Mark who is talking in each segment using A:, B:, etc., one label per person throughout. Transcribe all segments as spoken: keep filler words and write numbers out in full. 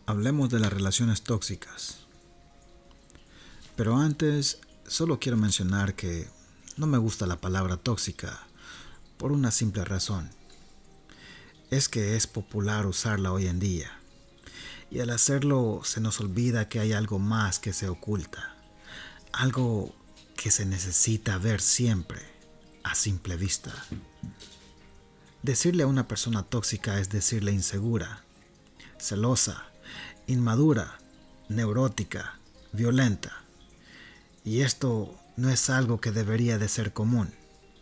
A: Hablemos de las relaciones tóxicas. Pero antes, solo quiero mencionar que no me gusta la palabra tóxica por una simple razón. Es que es popular usarla hoy en día. Y al hacerlo se nos olvida que hay algo más que se oculta. Algo que se necesita ver siempre, a simple vista. Decirle a una persona tóxica es decirle insegura, celosa, inmadura, neurótica, violenta. Y esto no es algo que debería de ser común.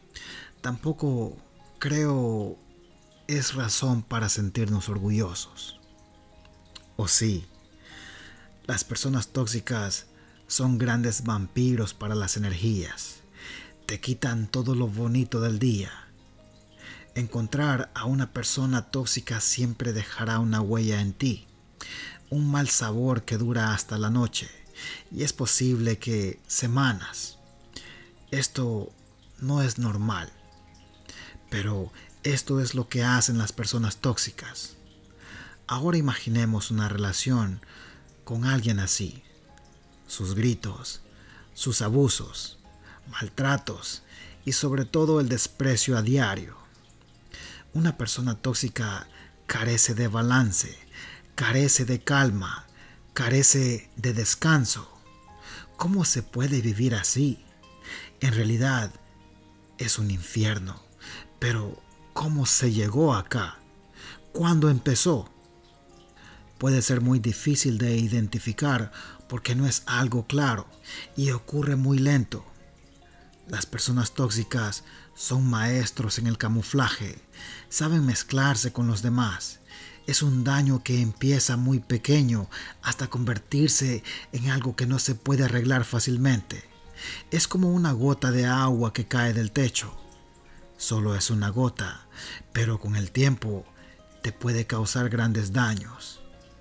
A: Tampoco creo es razón para sentirnos orgullosos. O sí, las personas tóxicas son grandes vampiros para las energías. Te quitan todo lo bonito del día. Encontrar a una persona tóxica siempre dejará una huella en ti. Un mal sabor que dura hasta la noche. Y es posible que semanas. Esto no es normal. Pero esto es lo que hacen las personas tóxicas. Ahora imaginemos una relación con alguien así. Sus gritos, sus abusos, maltratos y sobre todo el desprecio a diario. Una persona tóxica carece de balance, carece de calma, carece de descanso. ¿Cómo se puede vivir así? En realidad es un infierno. Pero ¿cómo se llegó acá? ¿Cuándo empezó? Puede ser muy difícil de identificar porque no es algo claro y ocurre muy lento. Las personas tóxicas son maestros en el camuflaje, saben mezclarse con los demás. Es un daño que empieza muy pequeño hasta convertirse en algo que no se puede arreglar fácilmente. Es como una gota de agua que cae del techo. Solo es una gota, pero con el tiempo te puede causar grandes daños.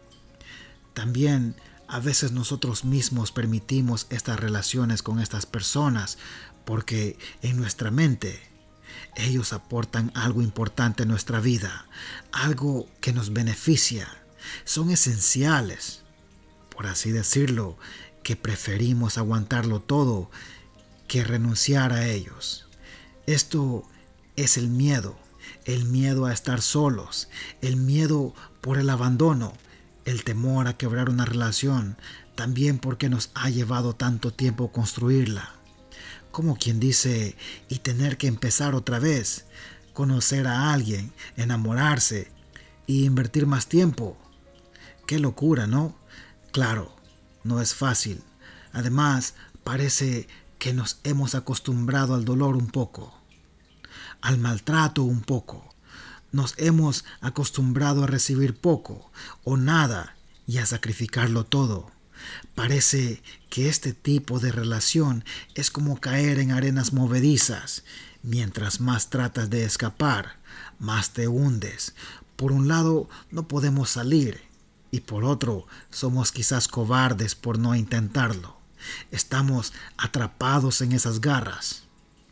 A: También a veces nosotros mismos permitimos estas relaciones con estas personas porque en nuestra mente ellos aportan algo importante en nuestra vida, algo que nos beneficia, son esenciales, por así decirlo, que preferimos aguantarlo todo que renunciar a ellos. Esto es el miedo, el miedo a estar solos, el miedo por el abandono, el temor a quebrar una relación, también porque nos ha llevado tanto tiempo construirla. Como quien dice, y tener que empezar otra vez, conocer a alguien, enamorarse y invertir más tiempo. ¡Qué locura!, ¿no? Claro, no es fácil. Además, parece que nos hemos acostumbrado al dolor un poco. Al maltrato un poco. Nos hemos acostumbrado a recibir poco o nada y a sacrificarlo todo. Parece que este tipo de relación es como caer en arenas movedizas. Mientras más tratas de escapar, más te hundes. Por un lado, no podemos salir y por otro, somos quizás cobardes por no intentarlo. Estamos atrapados en esas garras.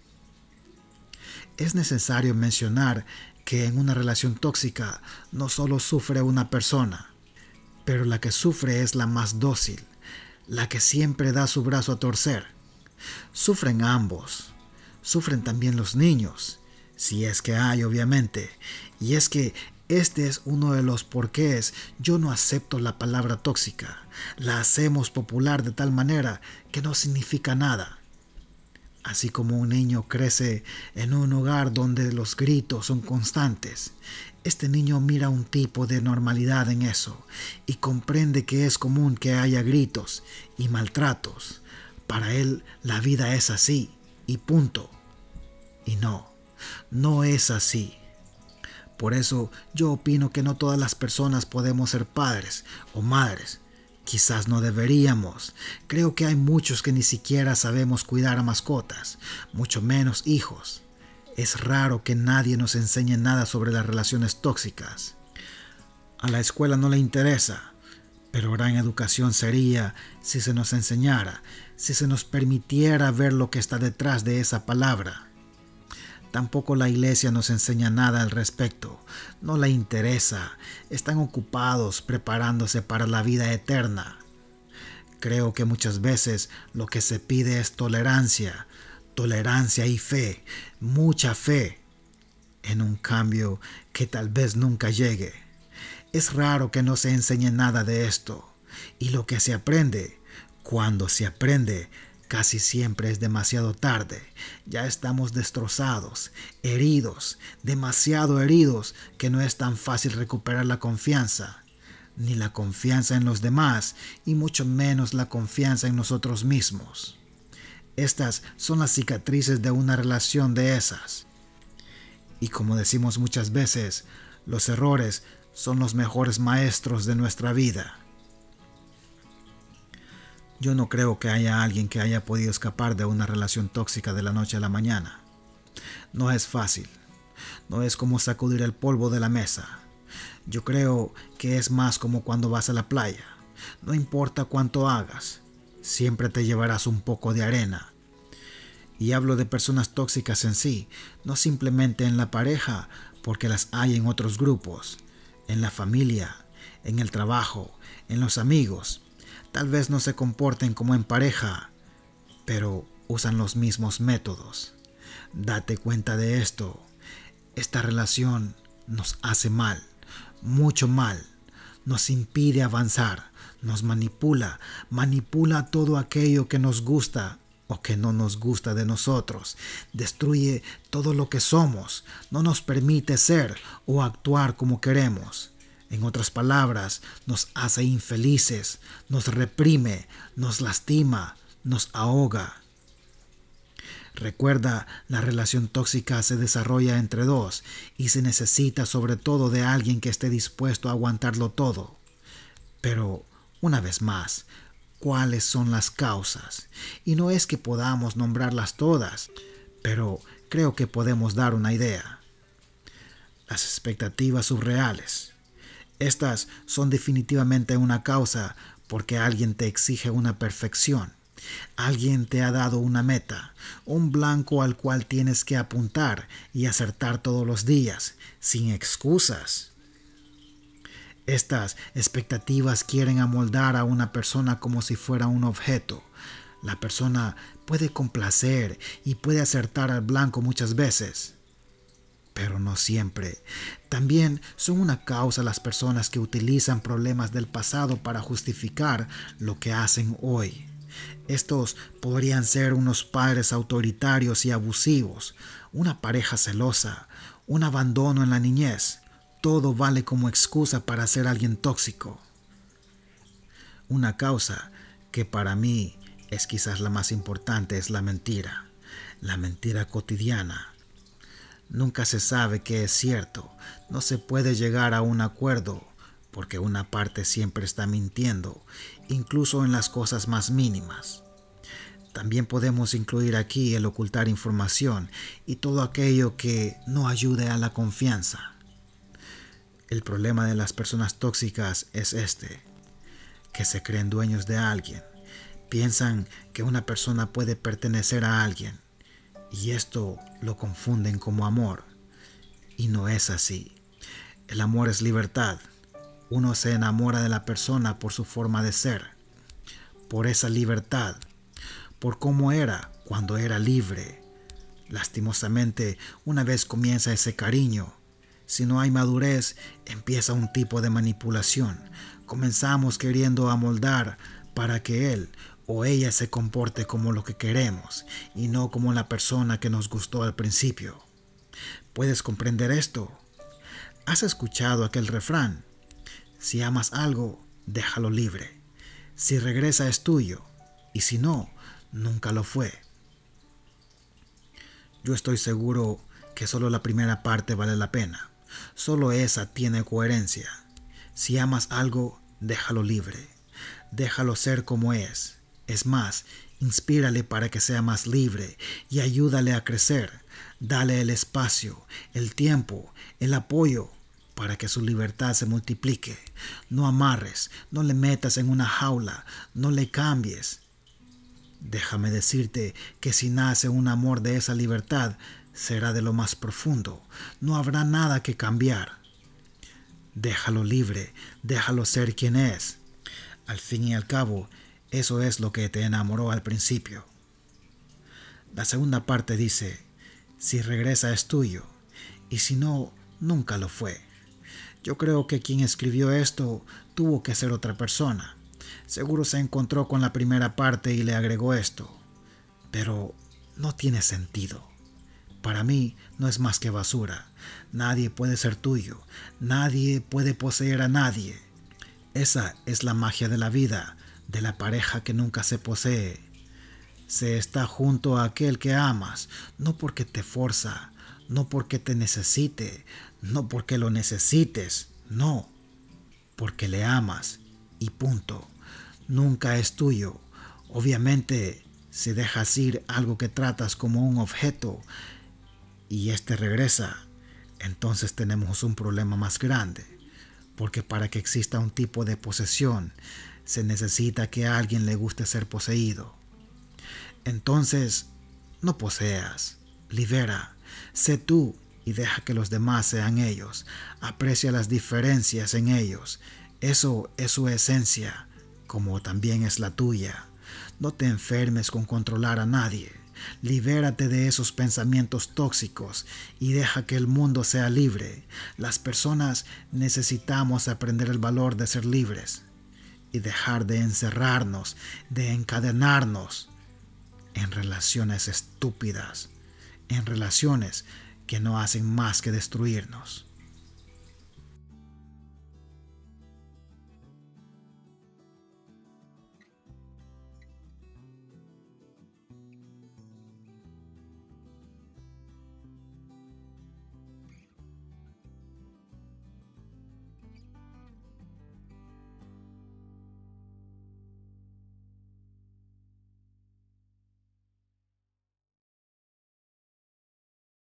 A: Es necesario mencionar que en una relación tóxica no solo sufre una persona, pero la que sufre es la más dócil, la que siempre da su brazo a torcer. Sufren ambos, sufren también los niños, si es que hay obviamente, y es que este es uno de los porqués yo no acepto la palabra tóxica. La hacemos popular de tal manera que no significa nada. Así como un niño crece en un hogar donde los gritos son constantes, este niño mira un tipo de normalidad en eso y comprende que es común que haya gritos y maltratos. Para él la vida es así y punto. Y no, no es así. Por eso yo opino que no todas las personas podemos ser padres o madres. Quizás no deberíamos. Creo que hay muchos que ni siquiera sabemos cuidar a mascotas, mucho menos hijos. Es raro que nadie nos enseñe nada sobre las relaciones tóxicas. A la escuela no le interesa, pero gran educación sería si se nos enseñara, si se nos permitiera ver lo que está detrás de esa palabra. Tampoco la iglesia nos enseña nada al respecto. No le interesa. Están ocupados preparándose para la vida eterna. Creo que muchas veces lo que se pide es tolerancia, tolerancia y fe, mucha fe, en un cambio que tal vez nunca llegue. Es raro que no se enseñe nada de esto, y lo que se aprende, cuando se aprende, casi siempre es demasiado tarde. Ya estamos destrozados, heridos, demasiado heridos, que no es tan fácil recuperar la confianza, ni la confianza en los demás, y mucho menos la confianza en nosotros mismos. Estas son las cicatrices de una relación de esas. Y como decimos muchas veces, los errores son los mejores maestros de nuestra vida. Yo no creo que haya alguien que haya podido escapar de una relación tóxica de la noche a la mañana. No es fácil. No es como sacudir el polvo de la mesa. Yo creo que es más como cuando vas a la playa. No importa cuánto hagas, siempre te llevarás un poco de arena. Y hablo de personas tóxicas en sí, no simplemente en la pareja, porque las hay en otros grupos, en la familia, en el trabajo, en los amigos. Tal vez no se comporten como en pareja, pero usan los mismos métodos. Date cuenta de esto. Esta relación nos hace mal, mucho mal. Nos impide avanzar, nos manipula, manipula todo aquello que nos gusta o que no nos gusta de nosotros. Destruye todo lo que somos, no nos permite ser o actuar como queremos. En otras palabras, nos hace infelices, nos reprime, nos lastima, nos ahoga. Recuerda, la relación tóxica se desarrolla entre dos y se necesita sobre todo de alguien que esté dispuesto a aguantarlo todo. Pero, una vez más, ¿cuáles son las causas? Y no es que podamos nombrarlas todas, pero creo que podemos dar una idea. Las expectativas surreales. Estas son definitivamente una causa porque alguien te exige una perfección. Alguien te ha dado una meta, un blanco al cual tienes que apuntar y acertar todos los días, sin excusas. Estas expectativas quieren amoldar a una persona como si fuera un objeto. La persona puede complacer y puede acertar al blanco muchas veces, pero no siempre. También son una causa las personas que utilizan problemas del pasado para justificar lo que hacen hoy. Estos podrían ser unos padres autoritarios y abusivos, una pareja celosa, un abandono en la niñez. Todo vale como excusa para ser alguien tóxico. Una causa que para mí es quizás la más importante es la mentira, la mentira cotidiana. Nunca se sabe qué es cierto, no se puede llegar a un acuerdo porque una parte siempre está mintiendo, incluso en las cosas más mínimas. También podemos incluir aquí el ocultar información y todo aquello que no ayude a la confianza. El problema de las personas tóxicas es este, que se creen dueños de alguien. Piensan que una persona puede pertenecer a alguien y esto lo confunden como amor. Y no es así. El amor es libertad. Uno se enamora de la persona por su forma de ser, por esa libertad, por cómo era cuando era libre. Lastimosamente, una vez comienza ese cariño, si no hay madurez, empieza un tipo de manipulación. Comenzamos queriendo amoldar para que él o ella se comporte como lo que queremos y no como la persona que nos gustó al principio. ¿Puedes comprender esto? ¿Has escuchado aquel refrán? Si amas algo, déjalo libre. Si regresa es tuyo y si no, nunca lo fue. Yo estoy seguro que solo la primera parte vale la pena. Solo esa tiene coherencia. Si amas algo, déjalo libre. Déjalo ser como es. Es más, inspírale para que sea más libre y ayúdale a crecer. Dale el espacio, el tiempo, el apoyo para que su libertad se multiplique. No amarres, no le metas en una jaula, no le cambies. Déjame decirte que si nace un amor de esa libertad, será de lo más profundo. No habrá nada que cambiar. Déjalo libre, déjalo ser quien es. Al fin y al cabo, eso es lo que te enamoró al principio. La segunda parte dice, si regresa es tuyo, y si no, nunca lo fue. Yo creo que quien escribió esto tuvo que ser otra persona. Seguro se encontró con la primera parte y le agregó esto. Pero no tiene sentido. Para mí no es más que basura. Nadie puede ser tuyo. Nadie puede poseer a nadie. Esa es la magia de la vida, de la pareja que nunca se posee. Se está junto a aquel que amas, no porque te forza, no porque te necesite, no porque lo necesites, no, porque le amas y punto. Nunca es tuyo. Obviamente, si dejas ir algo que tratas como un objeto y este regresa, entonces tenemos un problema más grande, porque para que exista un tipo de posesión, se necesita que a alguien le guste ser poseído. Entonces, no poseas, libera, sé tú y deja que los demás sean ellos. Aprecia las diferencias en ellos. Eso es su esencia, como también es la tuya. No te enfermes con controlar a nadie. Libérate de esos pensamientos tóxicos y deja que el mundo sea libre. Las personas necesitamos aprender el valor de ser libres y dejar de encerrarnos, de encadenarnos en relaciones estúpidas, en relaciones que no hacen más que destruirnos.